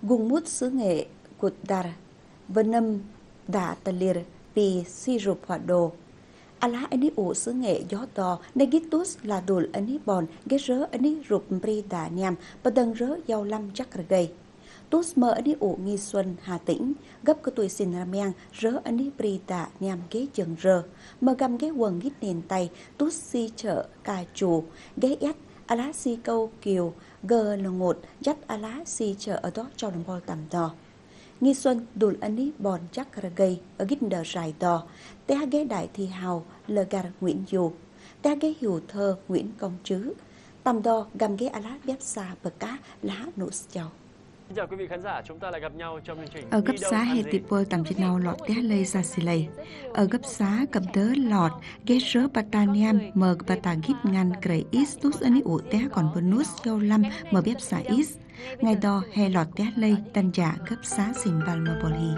Gung mút xứ nghệ cụt đà vân âm đà tà lìr vì si rụp hỏa đồ. Ala ani ủ xứ nghệ gió to negitus là đùl ani bòn ghé rớ ani rụp bri đà nhằm và đần rớ giàu lâm chắc gây. Tus mơ ani ủ nghi xuân Hà Tĩnh gấp cái tuổi xin rameng rớ ani bri đà nhằm ghé chừng rơ mơ găm ghé quần gít nền tay tus si chợ cà chù ghé ét ala si câu kiều gờ là ngột dắt ala si chợ ở đó cho đồng bò tầm đò. Nghi xuân đùl ani bòn chắc gây ở gít đờ rài đò té ghé đại thi hào lờ gà Nguyễn Du té ghé hiểu thơ Nguyễn Công Trứ tầm đo gầm ghé ala bếp xa bờ cá lá nụ chào. Xin chào quý vị khán giả, chúng ta lại gặp nhau trong chương trình ở gấp xá hệ tiệp bơ tầm trên nào lọt té lây ra xì lầy ở gấp xá cầm tớ lọt ghé rớ pataniam mờ pata gít ngăn kray istus ani ủ té còn bonus châu lâm mờ bếp xá is ngày đó hè lọt té lây tan giả gấp xá xin balmaboli.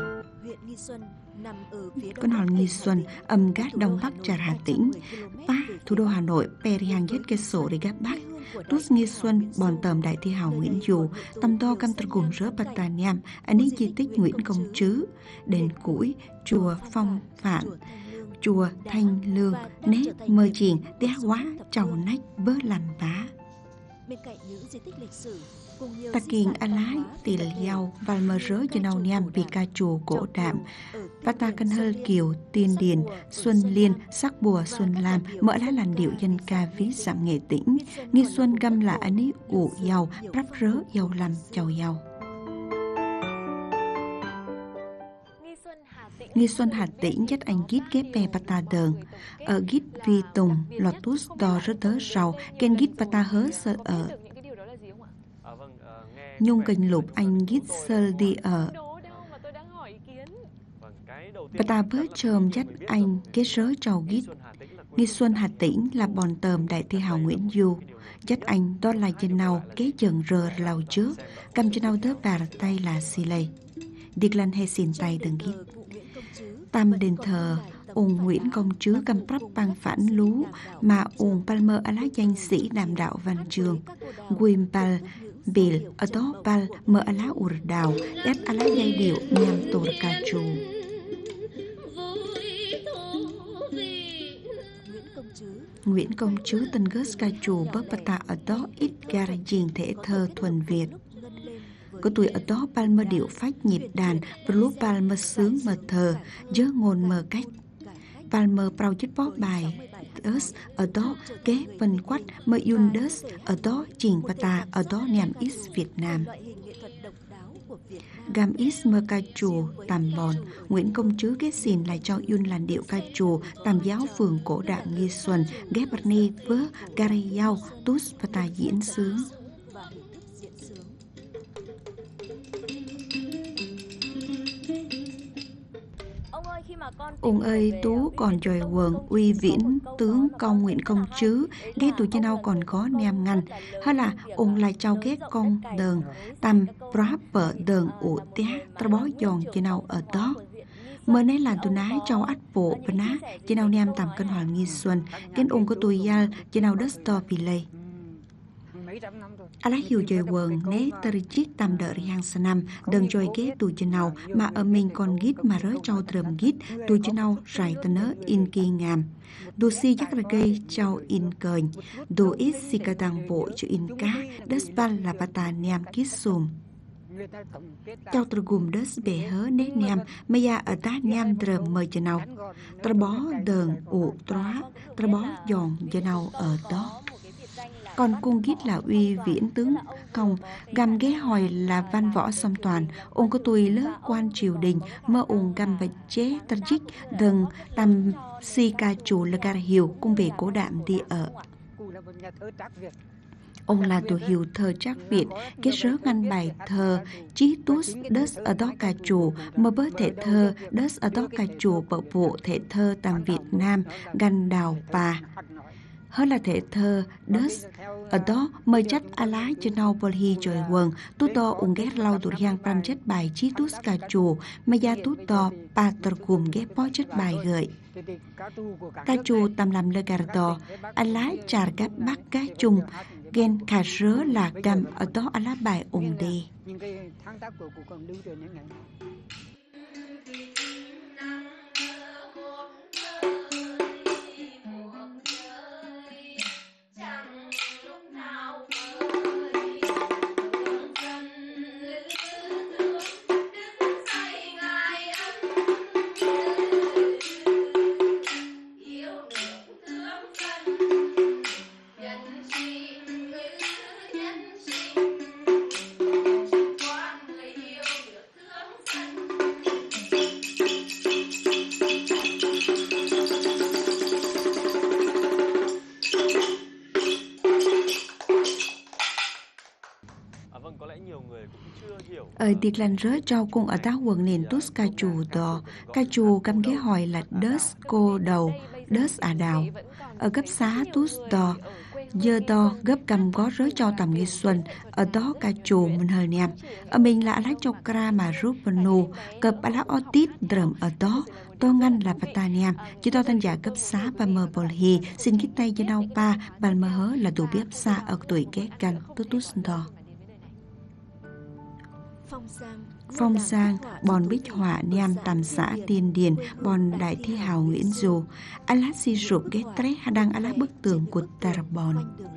Con hòn Nghi Xuân âm gác đông bắc trà Hà Tĩnh, Pa thủ đô Hà Nội, Periang yết cái sổ để gác bắc. Tút Nghi Xuân bòn tầm đại thi hào Nguyễn Du, tâm đo cam trật cùng rớ Pataniam, anh ấy di tích Nguyễn Công Trứ, đền củi, chùa Phong Phạn, chùa Thanh Lương, nét mơ chiền, té quá, trầu nách bớ làm bá. Bên cạnh những di tích lịch sử, Ta kiên a lái tì liao và mơ rớ cho nào niam vì ca chùa cổ đạm và ta cân hơi kiều tiên điền xuân liên sắc bùa xuân lam mở lá làn điệu dân ca ví dặm nghệ tĩnh Nghi Xuân găm là anh ấy ủ giàu prắp rớ giàu làm chào giàu. Nghi Xuân Hà Tĩnh dắt anh gít ghép bè pata đờn ở gít vi tùng lotus đo rớ tớ rau ken gít pata hớ sơ ở nhung kênh lục anh gít sơ đi ở pata bớt chồm dắt anh ghé rớ trầu gít. Nghi Xuân Hà Tĩnh là bòn tờm đại thi hào Nguyễn Du dắt anh đó là chân nào ghé chừng rờ lào trước cầm chân nào tớ bà tay là xì lầy điệt lan hay xin tay đừng gít. Tam đền thờ ông Nguyễn Công Trứ cầm prap bang phản lú mà ông Palmer á lá danh sĩ đàm đạo văn trường Wim Pal Bill ở đó Pal mơ á lá ur đào ét á lá dây điệu nhằm tổ ca trù. Nguyễn Công Trứ tên gớt ca trù bớt pata ở đó ít gara giềng thể thơ thuần Việt. Có tuổi ở đó Palmer điệu phách nhịp đàn và lúc Palmer sướng mờ thờ dớ ngôn mờ cách. Palmer prau chất bó bài đớs ở đó kế vân quát mơ yun đớs ở đó trình pata ở đó nhằm ít Việt Nam. Gam ít mơ ca chùa tàm bòn Nguyễn Công Trứ ghé xin lại cho yun làn điệu ca chùa tàm giáo phường cổ đạm Nghi Xuân ghé bật ni vớ gari yao tus pata diễn sướng. Ông ơi tú còn trời quần uy viễn tướng công Nguyễn Công Trứ ghé tụi trên nào còn có niam ngăn hay là ông lại trao ghé con đờn tầm prap bờ đờn ủ té tra bó giòn trên nào ở đó mới nấy là tụi ná trao ắt bộ và ná trên nào niam tầm cân hoàng Nghi Xuân kén ông có tụi yal trên nào đất to vì lây. Ala hiểu chơi quần né tari chiết tam đợi hàng sa năm đừng chơi ghé tụi chân nào mà ở mình còn gít mà rớ trâu trầm gít tụi chân nào rải tơ nớ in kỳ ngàm đồ si chắc là gây trâu in cờnh đồ ít si cả đằng bộ cho in cá đất ban là pata niam kít sùm trâu trừ gùm đất bể hớ nét niam mây ya ở tá niam trầm mời chân nào tra bó đờn ủ tróa tra bó giòn chân nào ở đó. Còn cung gít là uy viễn tướng công găm ghé hỏi là văn võ song toàn ông có tuổi lớp quan triều đình mơ ông găm và chế tân trích đừng tầm si ca chủ là ca hiểu cung về cố đạm đi ở. Ông là tù hiểu thơ Trác Việt kết rớ ngăn bài thơ chí tút đất ở đó ca chủ mơ bớ thể thơ đất ở đó ca chủ bợ vụ thể thơ tầm Việt Nam găn đào bà. Hơn là thể thơ đất ở đó mời chất a lái cho nào bol hi trời quần tu to ung ghét lau tụt hang pram chất bài chí tút ca chù mà gia tu to pa tờ cùng ghét bó chất bài gợi ca chù tầm làm lơ gà to a lái chả gấp bắt cá chung Gen khả rớ là cầm ở đó là bài ủng đề. Những cái sáng tác của còn lưu truyền những ngày. Ở điệt lành rớ trao cùng ở tá quần nền tút ca chù cầm ghé hỏi là đớt cô đầu, đớt đào. Ở cấp xá tút đò, dơ đo gấp cầm gót rớ cho tầm nghi xuân, ở đó ca chù mình hơi nèm. Ở mình là lá cho kra mà rút vân nù, cập lá otit drầm ở đó. To ngăn là Pataniam, chỉ to thanh giả cấp xá và mờ bồ hì, xin kích tay cho đau pa, bàn mơ hớ là tù biếp xa ở tuổi ghé căn tút đò. Phong Giang, bòn bích họa niam tầm xã Tiên Điền, bòn đại thi hào Nguyễn Du, alát si rụp ghé tré đang alát bức tường của Tarabon.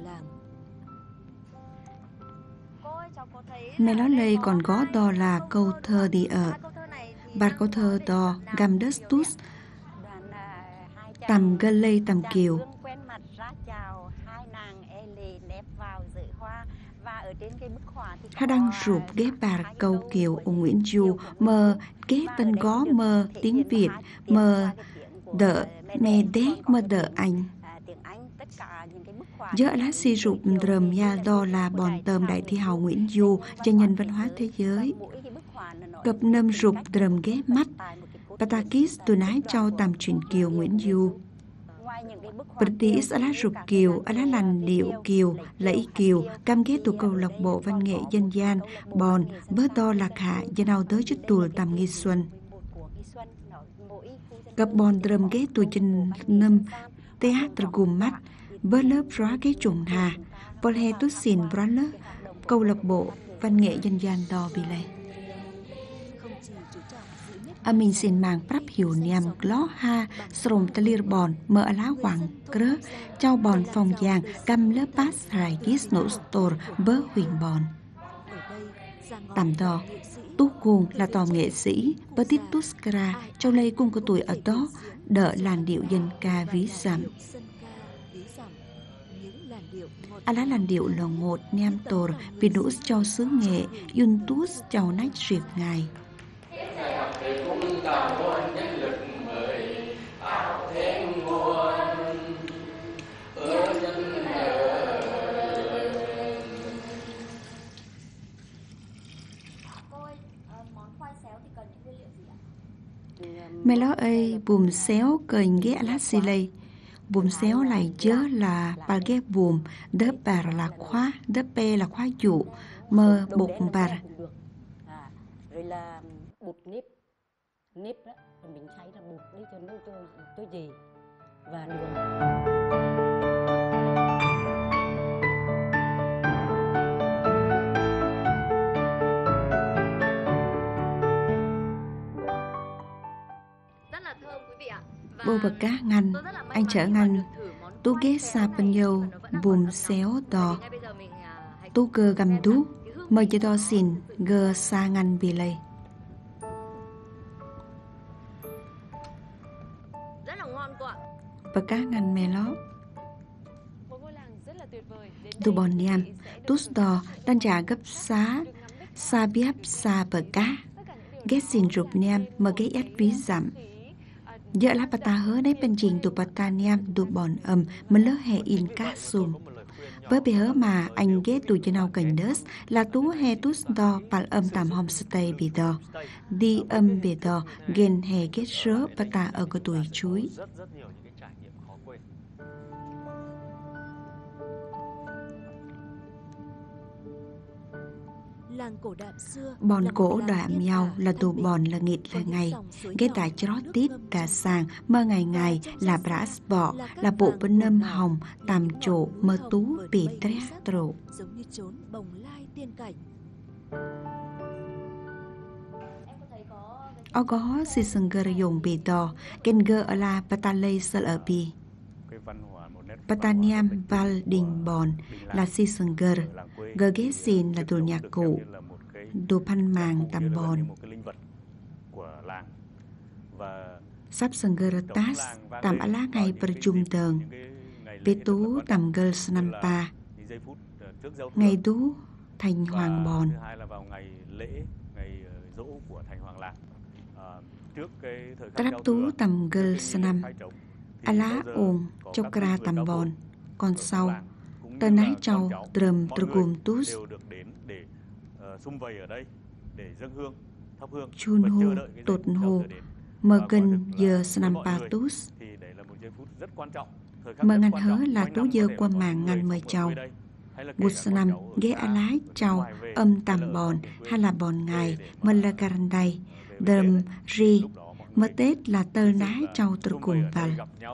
Mẹ nói lây còn có đo là câu thơ đi ở. Bạt câu thơ đo gam dustus, tầm gơ lây tầm kiều. Hắn đang rụp ghé bà câu kiều ông Nguyễn Du mờ ghé tên gó mờ tiếng Việt mờ đỡ mẹ đế mờ đỡ anh. Giờ lá si rụp drầm ya đo là bòn tờm đại thi hào Nguyễn Du cho nhân văn hóa thế giới. Cập nâm rụp drầm ghé mắt Patakis từ nái cho tầm truyền kiều Nguyễn Du. Bật tí lá rụp kiều, lá lành điệu kiều, lẫy kiều, cam ghé tụ câu lạc bộ văn nghệ dân gian, bòn, bớ to lạc hạ, dân nào tới chút tù tầm nghi xuân. Gặp bòn drầm ghé tụ chân nâm, teatr gùm mắt, bớ lớp róa ghé trùng hà, bò hè tút xìn bó lớp, câu lạc bộ văn nghệ dân gian đò bì lệ. Mình xin mang prap hiểu niềm ló ha srom talir bòn mở lá hoàng krớ trao bòn phòng giang cam lớp pass hài gis nổ store bớ huỳnh bòn tầm đò tu cuồng là tò nghệ sĩ bớ tít tuskra châu lây cung của tuổi ở đó đỡ làn điệu dân ca ví dặm lá làn điệu lò ngột niam tor pinus cho xứ nghệ yun tus chào nách riệp ngài. Mẹ lo ơi bùm xéo cờnh ghé lát xì lây. Bùm xéo lại chớ là bà ghé bùm, đớp bà là khóa, đớp bê là khóa dụ, mơ bột bà. Rồi là bột nếp đó, rồi mình xay ra bột đấy cho gì và đường. Bô bậc cá ngăn, anh chở ngăn, tú ghé xa bên dâu, bùm xéo đò, tú cơ gầm đú, mời cho đo xin, gơ xa ngăn bì lây. Bậc cá ngăn mè ló. Tu bòn niam, tút đò, đan trả gấp xá, xa biếp xa bậc cá, ghé xin rụp niam, mơ ghé ết ví giảm. Giờ lá bata hớ nấy bên trình tụ bata niam tụ bòn mình lỡ hè in cá sùm. Với bề hớ mà anh ghé tụ cho nào cảnh đớt là tú hè tút đo bal tạm homestay bì đo. Đi bì đo ghen hè ghé rớ bata ở cái tuổi chuối. Làng cổ đạm xưa Bòn là một cổ làng đạm yên nhau ả, là tù thanh bòn bình, là nghịt có là những ngày. dòng suối Ghé nhỏ tại chrót nước tít thơm đà trong sàng xanh. mơ ngày ngày Và trong là rất bras xa bọ là các là bộ làng bên nâm cồn đảo, hồng tàm những trụ ngọn núi mơ hồng tú vờn bị vây tré núi sắc, trụ. giống như chốn bồng lai tiên cảnh. Ở có si sừng gờ dùng bị to ken gờ ở la patalay sel ở bi. Pataniam Val Đình Bòn là si sừng gờ ghé xin là đồ nhạc cụ, đồ pan màng tầm bòn. Sắp sừng gờ tas tầm á lá ngày perchum tờn, bê tú tầm gờ snampa, ngày tú thành hoàng bòn. Trap tú tầm gờ snam, á lá ồn chokra tầm bòn, còn sau tờ nái trâu trầm trugum tus. Chun hu tột hu mơ kinh giờ snampatus mơ ngăn hớ là tú dơ qua màng ngăn mơ châu bút snam ghé á lái châu âm tầm bòn hay là bòn ngày mơ lơ garanday đầm ri mơ tết là tơ nái châu từ cùng vào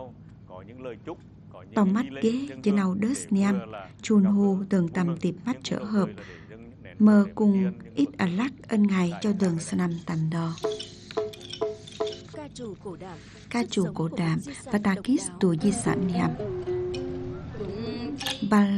tàu mắt ghé trên nào đớt niam chun hu từng tầm tiệp mắt trở hợp mơ cùng ít ở lắc ân ngày cho đường snam tầm đo. Ca trù cổ đạm và ta kis tù di sản niệm bal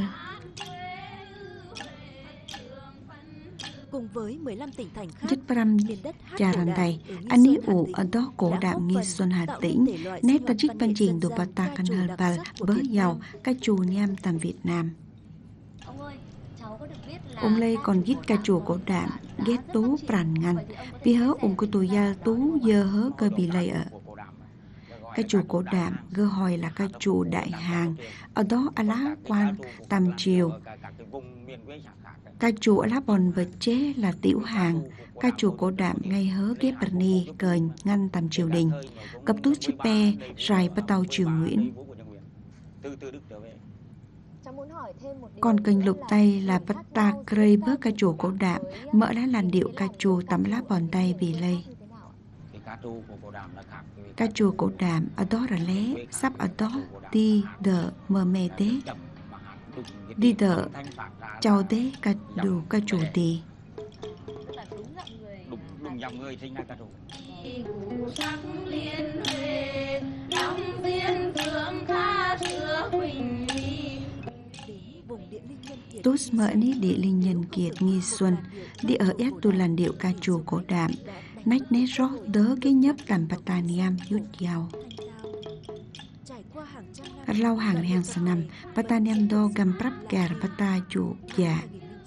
cùng với 15 tỉnh thành khác, Dứt pram miền đất hát trà cổ rằn đạm đầy ở Nghi anh ý Xuân, Hà ủ Tĩnh ở đó cổ đã đạm góp Nghi phần Xuân Hà tạo Tĩnh nên thể loại nét sinh ta hoạt trích văn văn nghệ trình dân đồ gian bà ta ca căn trù hờ đặc bal sắc của bớ Việt giàu Nam. ca trù niam tầm Việt Nam. Ông ơi, cháu có được biết là Ông Lê còn gít ca trù cổ đạm ghét tú pràn ngăn vì hớ ông của tù gia tú dơ hớ cơ bị lây ở ca trù cổ đạm gơ hỏi là ca trù đại hàng ở đó á lá quan tầm chiều ca trù á lá bòn vật chế là tiểu hàng ca trù cổ đạm ngay hớ ghép berni cờn ngăn tầm triều đình cập tú chip pe rài bắt tàu triều Nguyễn. Còn kênh lục tay là bắt ta krây bớt ca trù cổ đạm mỡ lá làn điệu ca trù tắm lá bòn tay vì lây. Ca trù cổ đạm ở đó là lé sắp ở đó đi đỡ mờ mê tế đi đỡ cháu tế ca đủ ca trù tì đúng dòng người sinh ra ca trù. Sắc liên huệ đóng viên thượng tha xưa quỳnh Tus mở ní địa linh nhân kiệt Nghi Xuân đi ở ét tu làn điệu ca trù cổ đạm nách nét rót đớ cái nhấp tầm pataniam yút giàu lau hàng hàng sanam pataniam do gam prap gar pata chủ dạ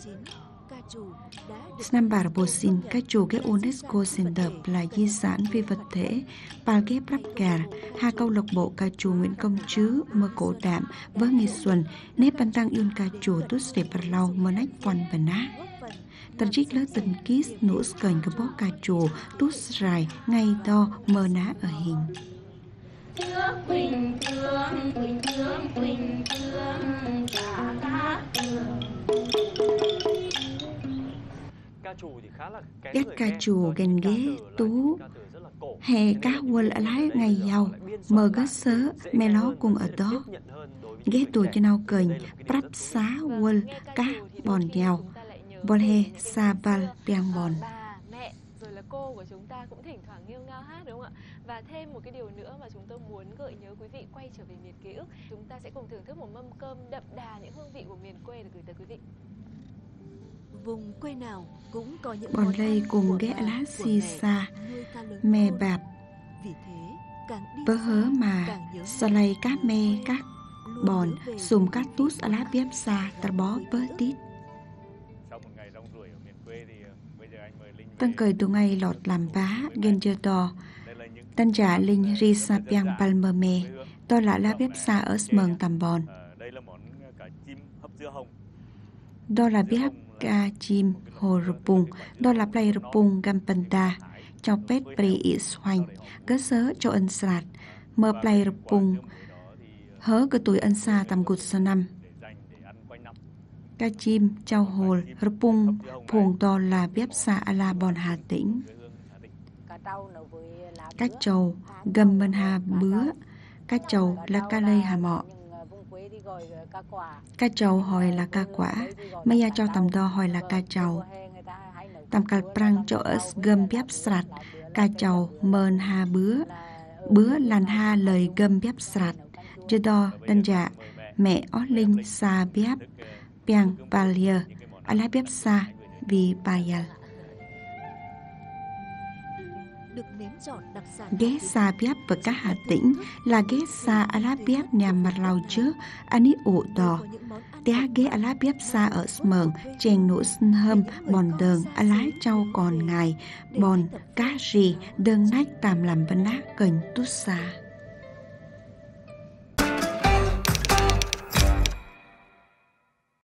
Snambar Bosin ca trù cái UNESCO xin đập là di sản phi vật thể Pal ghép prap gar hai câu lạc bộ ca trù Nguyễn Công Trứ mơ cổ đạm với Nghi Xuân nếp ban tăng yun ca trù tus để par lau mơ nách quan và ná tần trích lỡ tình kiss nụ skờn cái bó ca trù tút rài ngay to mơ ná ở hình ghét ca trù ghen ghế tú hè cá quơ ở lái ngày giàu mơ gớt sớ mẹ nó cùng ở đó ghé tù cho nào cờn prap xá quơ cá bòn giàu bòn he sa val piang bòn mẹ rồi là cô của chúng ta cũng thỉnh thoảng nghêu ngao hát đúng không ạ? Và thêm một cái điều nữa mà chúng tôi muốn gợi nhớ quý vị quay trở về miền ký ức, chúng ta sẽ cùng thưởng thức một mâm cơm đậm đà những hương vị của miền quê được gửi tới quý vị. Vùng quê nào cũng có những bòn lây cùng ghé lá xì xa mè bạp bớ hớ mà sa lây cát mê cát bòn sùm cát tút á lá biếp xa ta bó bớ tít tân cười tụ ngày lọt làm bá gen chưa to tân trả linh ri sa piang palmerme to là lá biếp xa ở smern tầm bòn đó là biếp ca chim hồ rupung đó là play rupung gampanta cho pet pri is hoành gớt sớ cho ân sạt mơ play rupung hớ cơ tuổi ân xa tầm gụt sa năm Cá chim, trao hồ, rpung, phùng to là bếp xa ala bon Hà Tĩnh. Cá trầu, gầm bên Hà Bứa. Cá trầu là cá lây Hà Mọ. Cá trầu hồi là cá quả. Mấy gia cho tầm đo hồi là cá trầu. Tầm cà prang cho ở gầm bếp sạch. Cá trầu mờn Hà Bứa. Bứa làn ha lời gầm bếp sạch. Chứ đo đân dạ mẹ ó linh xa bếp. Piang Balia, ala bếp xa vì Bayal. Ghé xa bếp và cá Hà Tĩnh là ghé xa ala bếp nhà mặt lau trước, anh ấy ủ đỏ. Té ghé ala bếp xa ở Smern, chèn nụ sinh hâm, bòn đờn, ala trâu còn ngày, bòn, cá rì, đơn nách tàm làm vấn nát cần tút xa.